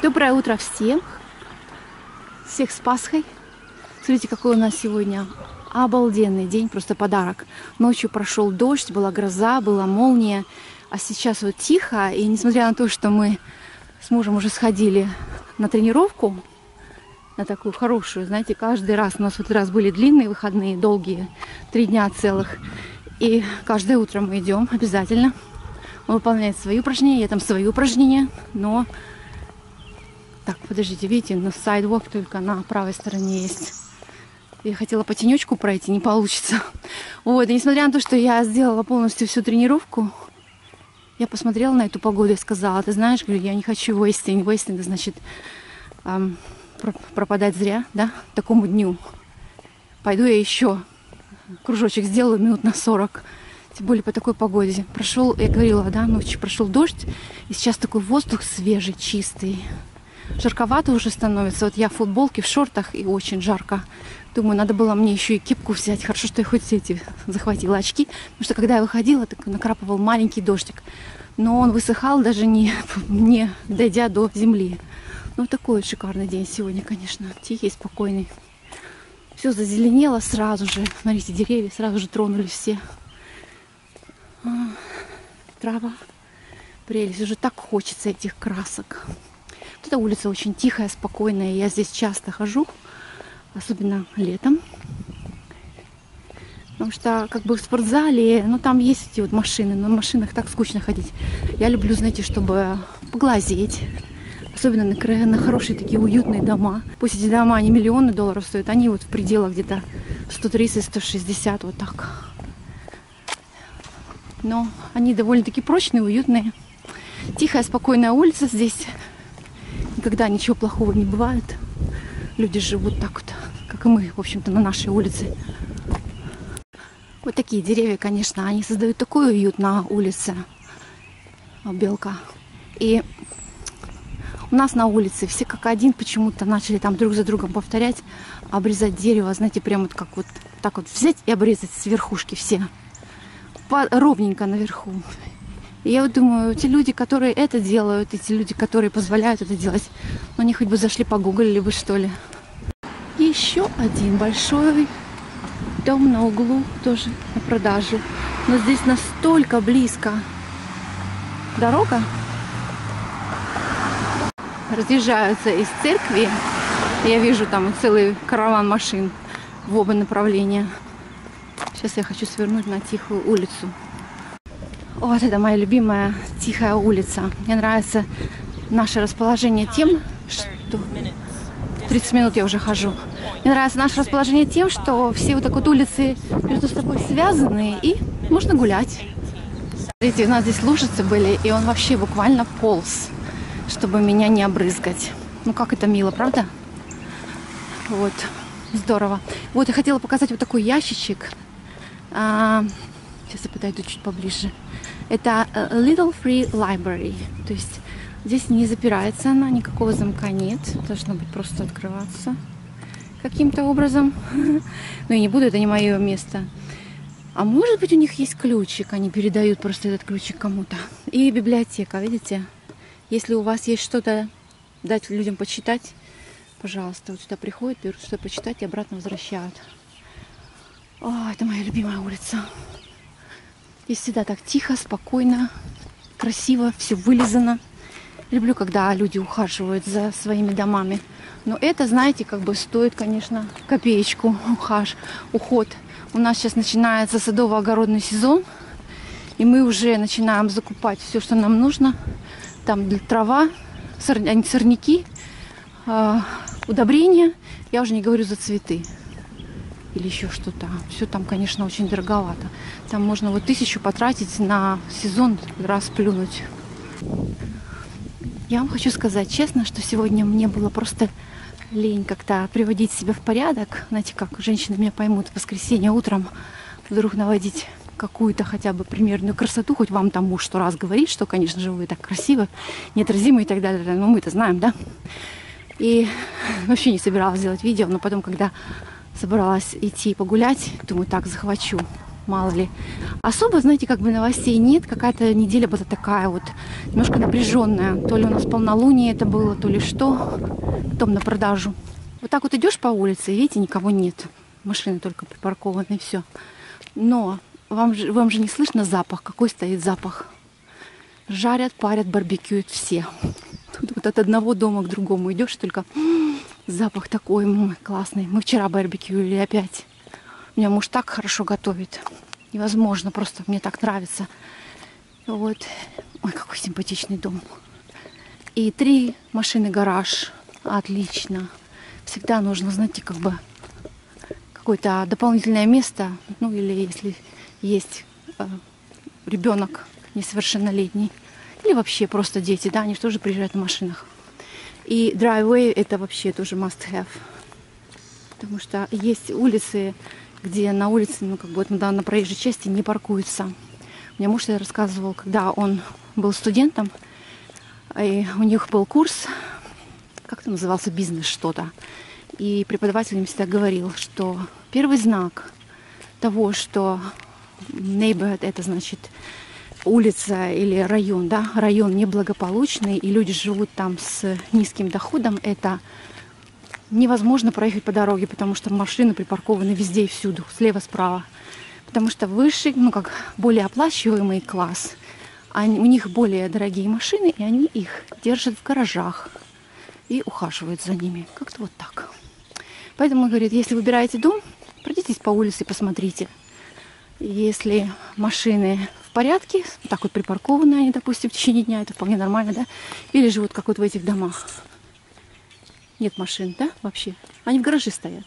Доброе утро всем! Всех с Пасхой! Смотрите, какой у нас сегодня обалденный день, просто подарок. Ночью прошел дождь, была гроза, была молния, а сейчас вот тихо. И несмотря на то, что мы с мужем уже сходили на тренировку, на такую хорошую, знаете, каждый раз, у нас в этот раз были длинные выходные, долгие, 3 дня целых. И каждое утро мы идем обязательно. Он выполняет свои упражнения, я там свои упражнения, но... Так, подождите, видите, на сайдвок только на правой стороне есть. Я хотела по тенечку пройти, не получится. Вот, и несмотря на то, что я сделала полностью всю тренировку, я посмотрела на эту погоду и сказала, ты знаешь, говорю, я не хочу wasting. Wasting, это значит пропадать зря, да, такому дню. Пойду я еще кружочек сделаю минут на 40. Тем более по такой погоде. Прошел, я говорила, да, ночью прошел дождь, и сейчас такой воздух свежий, чистый. Жарковато уже становится. Вот я в футболке, в шортах, и очень жарко. Думаю, надо было мне еще и кепку взять. Хорошо, что я хоть эти захватила очки. Потому что когда я выходила, так накрапывал маленький дождик. Но он высыхал, даже не дойдя до земли. Ну, такой вот шикарный день сегодня, конечно. Тихий, спокойный. Все зазеленело сразу же. Смотрите, деревья сразу же тронулись все. Трава. Прелесть. Уже так хочется этих красок. Вот эта улица очень тихая, спокойная. Я здесь часто хожу, особенно летом. Потому что как бы в спортзале, ну там есть эти вот машины, но на машинах так скучно ходить. Я люблю, знаете, чтобы поглазеть. Особенно на хорошие такие уютные дома. Пусть эти дома не миллионы долларов стоят, они вот в пределах где-то 130-160, вот так. Но они довольно-таки прочные, уютные. Тихая, спокойная улица здесь. Никогда ничего плохого не бывает. Люди живут так вот, как и мы, в общем-то, на нашей улице. Вот такие деревья, конечно, они создают такой уют на улице. Белка. И у нас на улице все как один почему-то начали там друг за другом повторять, обрезать дерево, знаете, прям вот как вот так вот взять и обрезать с верхушки все. Ровненько наверху. И я вот думаю, те люди, которые это делают, эти люди, которые позволяют это делать, ну, они хоть бы зашли погуглили бы, что ли. Еще один большой дом на углу, тоже на продажу. Но здесь настолько близко дорога. Разъезжаются из церкви. Я вижу там целый караван машин в оба направления. Сейчас я хочу свернуть на тихую улицу. Вот это моя любимая тихая улица. Мне нравится наше расположение тем, что... 30 минут я уже хожу. Мне нравится наше расположение тем, что все вот так вот улицы между собой связаны, и можно гулять. Смотрите, у нас здесь лужицы были, и он вообще буквально полз, чтобы меня не обрызгать. Ну как это мило, правда? Вот, здорово. Вот я хотела показать вот такой ящичек. Сейчас я подойду чуть поближе. Это Little Free Library. То есть здесь не запирается она, никакого замка нет. Должно быть просто открываться каким-то образом. Но я не буду, это не мое место. А может быть, у них есть ключик. Они передают просто этот ключик кому-то. И библиотека, видите? Если у вас есть что-то дать людям почитать, пожалуйста, вот сюда приходят, берут что-то почитать и обратно возвращают. О, это моя любимая улица. Здесь всегда так тихо, спокойно, красиво, все вылизано. Люблю, когда люди ухаживают за своими домами. Но это, знаете, как бы стоит, конечно, копеечку уход. У нас сейчас начинается садово-огородный сезон, и мы уже начинаем закупать все, что нам нужно. Там для трава, сорняки, удобрения. Я уже не говорю за цветы. Или еще что-то. Все там, конечно, очень дороговато. Там можно вот 1000 потратить на сезон, раз плюнуть. Я вам хочу сказать честно, что сегодня мне было просто лень как-то приводить себя в порядок. Знаете, как женщины меня поймут, в воскресенье утром вдруг наводить какую-то хотя бы примерную красоту. Хоть вам там муж 100 раз говорит, что, конечно же, вы так красиво, неотразимы и так далее. Но мы-то знаем, да? И вообще не собиралась делать видео, но потом, когда собралась идти погулять, думаю, так, захвачу мало ли. Особо, знаете, как бы новостей нет. Какая-то неделя была такая вот, немножко напряженная. То ли у нас полнолуние это было, то ли что. Потом на продажу. Вот так вот идешь по улице, и видите, никого нет. Машины только припаркованы, и все. Но вам же не слышно запах. Какой стоит запах? Жарят, парят, барбекюют все. Тут вот от одного дома к другому идешь, только запах такой классный. Мы вчера барбекюили опять. У меня муж так хорошо готовит. Невозможно, просто мне так нравится. Вот. Ой, какой симпатичный дом. И 3 машины гараж. Отлично. Всегда нужно, знаете, как бы какое-то дополнительное место. Ну, или если есть ребенок несовершеннолетний. Или вообще просто дети, да, они же тоже приезжают на машинах. И driveway это вообще тоже must have. Потому что есть улицы, где на улице, ну, как бы на проезжей части не паркуются. Мне муж рассказывал, когда он был студентом, и у них был курс, как это назывался, бизнес что-то. И преподаватель им всегда говорил, что первый знак того, что neighborhood это значит улица или район, да, район неблагополучный, и люди живут там с низким доходом, это невозможно проехать по дороге, потому что машины припаркованы везде и всюду, слева, справа. Потому что выше, ну как более оплачиваемый класс, у них более дорогие машины, и они их держат в гаражах и ухаживают за ними. Как-то вот так. Поэтому, говорит, если выбираете дом, пройдитесь по улице и посмотрите. Если машины в порядке, так вот припаркованы они, допустим, в течение дня, это вполне нормально, да? Или живут как вот в этих домах. Нет машин, да, вообще? Они в гараже стоят.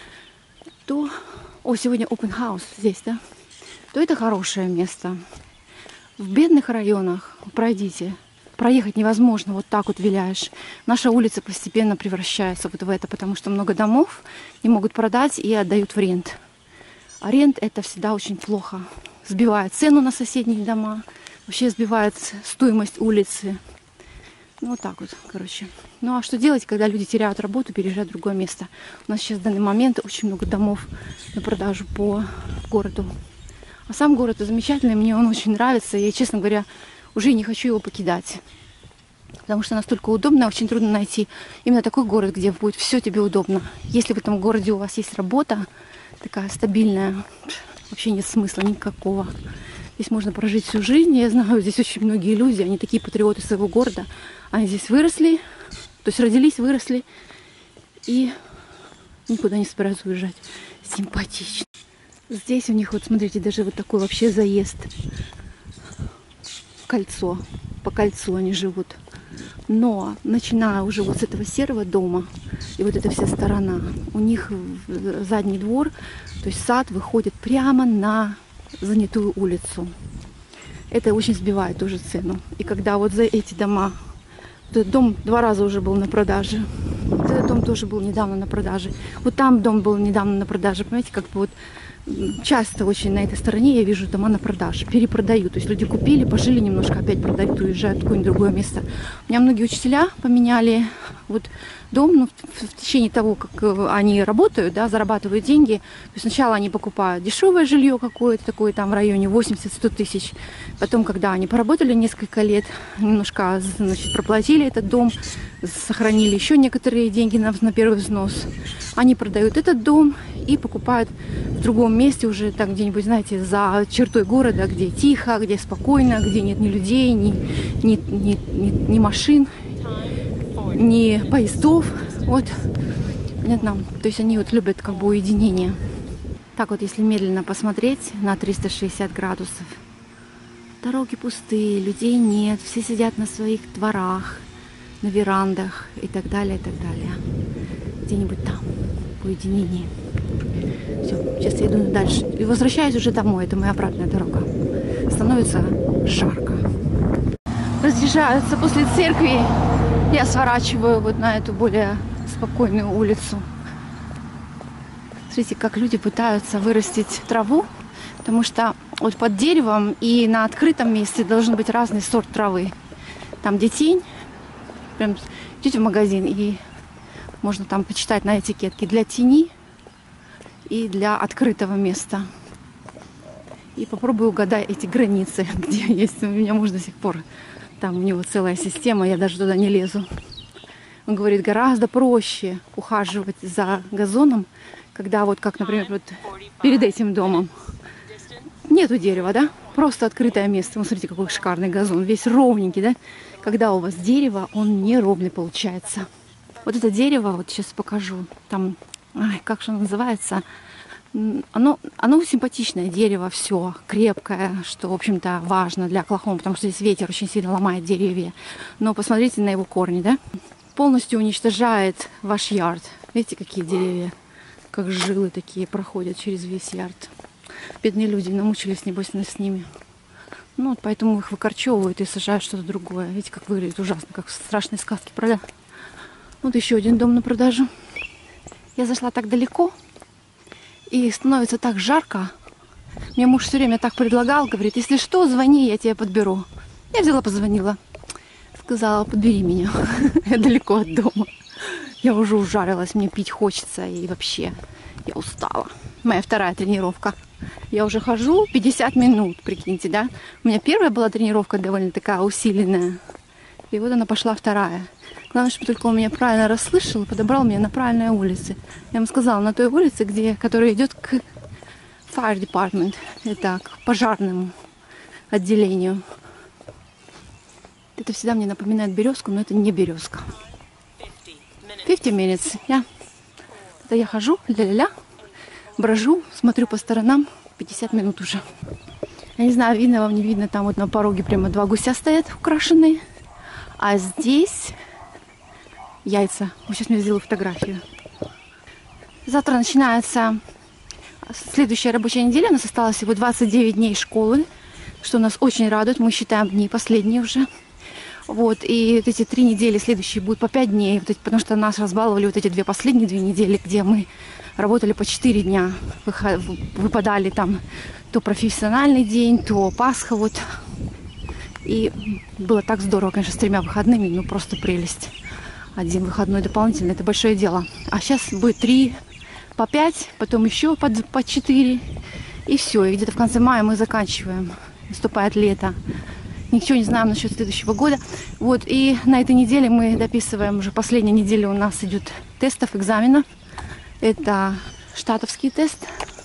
То, сегодня open house здесь, да? То это хорошее место. В бедных районах пройдите. Проехать невозможно, вот так вот виляешь. Наша улица постепенно превращается вот в это, потому что много домов не могут продать и отдают в рент. А рент это всегда очень плохо. Сбивает цену на соседние дома, вообще сбивает стоимость улицы. Ну, вот так вот, короче. Ну, а что делать, когда люди теряют работу, переезжают в другое место? У нас сейчас в данный момент очень много домов на продажу по городу. А сам город замечательный, мне он очень нравится. Я, честно говоря, уже не хочу его покидать. Потому что настолько удобно, очень трудно найти именно такой город, где будет все тебе удобно. Если в этом городе у вас есть работа, такая стабильная, вообще нет смысла никакого. Здесь можно прожить всю жизнь. Я знаю, здесь очень многие люди, они такие патриоты своего города. Они здесь выросли, то есть родились, выросли и никуда не собираются уезжать. Симпатично. Здесь у них, вот смотрите, даже вот такой вообще заезд. Кольцо. По кольцу они живут. Но начиная уже вот с этого серого дома и вот эта вся сторона, у них задний двор, то есть сад выходит прямо на занятую улицу. Это очень сбивает тоже цену. И когда вот за эти дома, этот дом 2 раза уже был на продаже, вот этот дом тоже был недавно на продаже, вот там дом был недавно на продаже, понимаете, как бы вот часто очень на этой стороне я вижу дома на продаже, перепродают. То есть люди купили, пожили немножко, опять продают, уезжают в какое-нибудь другое место. У меня многие учителя поменяли вот дом, ну, в течение того, как они работают, да, зарабатывают деньги. То есть сначала они покупают дешевое жилье какое-то такое там в районе 80-100 тысяч. Потом, когда они поработали несколько лет, немножко, значит, проплатили этот дом, сохранили еще некоторые деньги на первый взнос, они продают этот дом и покупают в другом месте уже так где-нибудь, знаете, за чертой города, где тихо, где спокойно, где нет ни людей, ни машин, ни поездов. Вот. Нет, нам. То есть они вот любят как бы уединение. Так вот, если медленно посмотреть на 360 градусов, дороги пустые, людей нет, все сидят на своих дворах, на верандах и так далее, и так далее. Где-нибудь там, в уединении. Все, сейчас я иду дальше. И возвращаюсь уже домой, это моя обратная дорога. Становится жарко. Разъезжаются после церкви. Я сворачиваю вот на эту более спокойную улицу. Смотрите, как люди пытаются вырастить траву, потому что вот под деревом и на открытом месте должен быть разный сорт травы. Там где тень, прям идете в магазин, и можно там почитать на этикетке для тени и для открытого места. И попробуй угадай эти границы, где есть. У меня муж до сих пор. Там у него целая система, я даже туда не лезу. Он говорит, гораздо проще ухаживать за газоном, когда вот как, например, вот перед этим домом нету дерева, да? Просто открытое место. Ну, смотрите, какой шикарный газон. Весь ровненький, да? Когда у вас дерево, он не ровный получается. Вот это дерево, вот сейчас покажу. Там, как же оно называется? Оно симпатичное дерево, все крепкое, что, в общем-то, важно для Оклахомы, потому что здесь ветер очень сильно ломает деревья. Но посмотрите на его корни, да? Полностью уничтожает ваш ярд. Видите, какие деревья, как жилы такие проходят через весь ярд. Бедные люди намучились, небось, с ними. Ну, вот поэтому их выкорчевывают и сажают что-то другое. Видите, как выглядит ужасно, как в страшной сказке, правда? Вот еще один дом на продажу. Я зашла так далеко, и становится так жарко. Мне муж все время так предлагал, говорит, если что, звони, я тебя подберу. Я взяла, позвонила. Сказала, подбери меня. Я далеко от дома. Я уже ужарилась, мне пить хочется, и вообще я устала. Моя вторая тренировка. Я уже хожу 50 минут, прикиньте, да? У меня первая была тренировка довольно такая усиленная. И вот она пошла вторая. Главное, чтобы только он меня правильно расслышал и подобрал меня на правильной улице. Я ему сказала, на той улице, которая идет к fire department, это к пожарному отделению. Это всегда мне напоминает березку, но это не березка. 50 minutes, yeah. Это я хожу, ля-ля-ля, брожу, смотрю по сторонам, 50 минут уже. Я не знаю, видно вам, не видно, там вот на пороге прямо 2 гуся стоят украшенные. А здесь яйца. Вот сейчас мне сделаю фотографию. Завтра начинается следующая рабочая неделя. У нас осталось всего 29 дней школы, что нас очень радует. Мы считаем дни последние уже. Вот. И вот эти 3 недели следующие будут по 5 дней. Вот эти, потому что нас разбаловали вот эти последние 2 недели, где мы работали по 4 дня. Выпадали там то профессиональный день, то Пасха. Вот. И было так здорово, конечно, с 3 выходными, ну просто прелесть. 1 выходной дополнительный, это большое дело. А сейчас будет 3 по 5, потом еще по 4. И все. И где-то в конце мая мы заканчиваем. Наступает лето. Ничего не знаем насчет следующего года. Вот. И на этой неделе мы дописываем, уже последняя неделя у нас идет тестов, экзаменов. Это штатовский тест.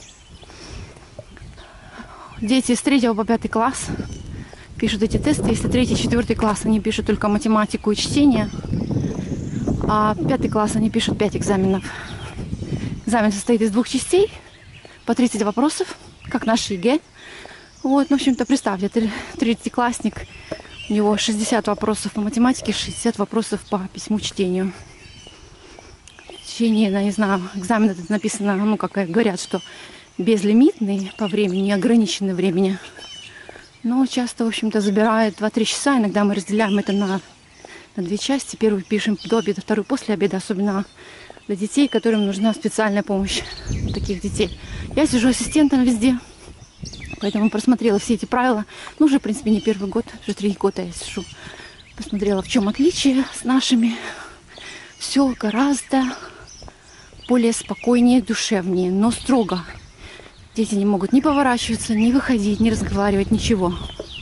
Дети с 3 по 5 класс пишут эти тесты. Если 3-4 класс, они пишут только математику и чтение. А 5 класс они пишут 5 экзаменов. Экзамен состоит из 2 частей, по 30 вопросов, как наш ЕГЭ. Вот, ну, в общем-то, представьте, 3-классник, у него 60 вопросов по математике, 60 вопросов по письму, чтению. В течение, не знаю, экзамен это написано, ну, как говорят, что безлимитный по времени, неограниченный времени. Но часто, в общем-то, забирает 2-3 часа. Иногда мы разделяем это на 2 части. Первую пишем до обеда, вторую после обеда. Особенно для детей, которым нужна специальная помощь. Таких детей. Я сижу ассистентом везде. Поэтому просмотрела все эти правила. Ну, уже, в принципе, не первый год. Уже 3 года я сижу. Посмотрела, в чем отличие с нашими. Все гораздо более спокойнее, душевнее, но строго. Дети не могут ни поворачиваться, ни выходить, ни разговаривать, ничего.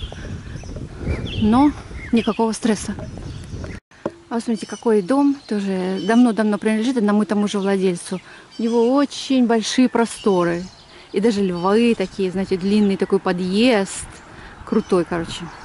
Но никакого стресса. А вот смотрите, какой дом. Тоже давно-давно принадлежит одному и тому же владельцу. У него очень большие просторы. И даже львы такие, знаете, длинный такой подъезд. Крутой, короче.